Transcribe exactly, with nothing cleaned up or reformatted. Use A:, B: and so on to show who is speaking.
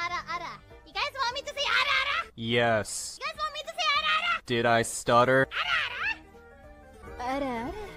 A: ara ara. You guys want me to say ara ara?
B: Yes.
A: You guys want me to say ara ara?
B: Did I stutter?
A: Ara ara?
C: Ara ara.